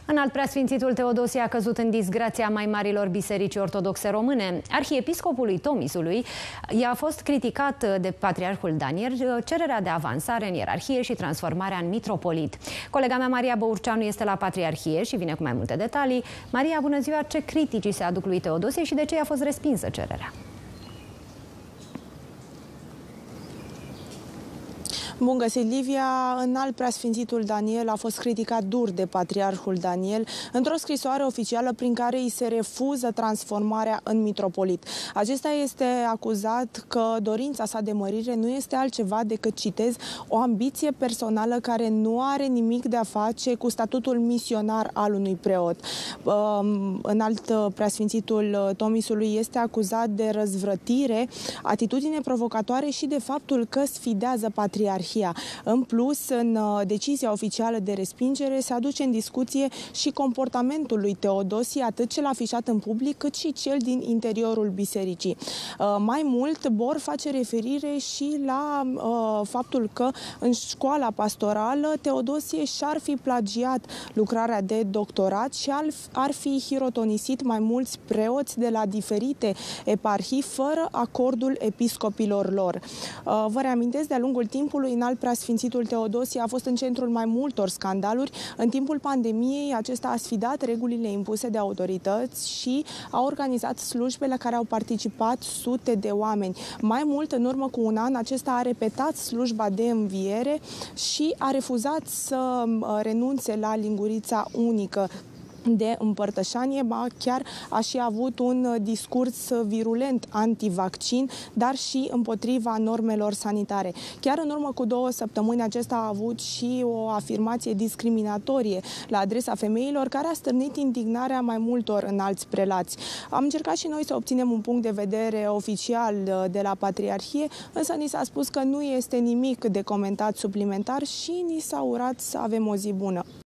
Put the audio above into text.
Înalt preasfințitul Teodosie a căzut în disgrația mai marilor biserici ortodoxe române. Arhiepiscopului Tomisului i-a fost criticat de patriarhul Daniel cererea de avansare în ierarhie și transformarea în mitropolit. Colega mea, Maria Băurceanu, este la patriarhie și vine cu mai multe detalii. Maria, bună ziua! Ce critici se aduc lui Teodosie și de ce i-a fost respinsă cererea? Bun găsit, Livia! Înalt preasfințitul Daniel a fost criticat dur de patriarhul Daniel într-o scrisoare oficială prin care îi se refuză transformarea în mitropolit. Acesta este acuzat că dorința sa de mărire nu este altceva decât, citez, o ambiție personală care nu are nimic de a face cu statutul misionar al unui preot. Înalt preasfințitul Tomisului este acuzat de răzvrătire, atitudine provocatoare și de faptul că sfidează patriarhia. În plus, în decizia oficială de respingere se aduce în discuție și comportamentul lui Teodosie, atât cel afișat în public, cât și cel din interiorul bisericii. Mai mult, BOR face referire și la faptul că în școala pastorală Teodosie și-ar fi plagiat lucrarea de doctorat și ar fi hirotonisit mai mulți preoți de la diferite eparhii fără acordul episcopilor lor. Vă reamintesc, de-a lungul timpului, Înalt preasfințitul Teodosie a fost în centrul mai multor scandaluri. În timpul pandemiei, acesta a sfidat regulile impuse de autorități și a organizat slujbe la care au participat sute de oameni. Mai mult, în urmă cu un an, acesta a repetat slujba de înviere și a refuzat să renunțe la lingurița unică de împărtășanie, chiar a și avut un discurs virulent antivaccin, dar și împotriva normelor sanitare. Chiar în urmă cu 2 săptămâni acesta a avut și o afirmație discriminatorie la adresa femeilor, care a stârnit indignarea mai multor înalți prelați. Am încercat și noi să obținem un punct de vedere oficial de la Patriarhie, însă ni s-a spus că nu este nimic de comentat suplimentar și ni s-a urat să avem o zi bună.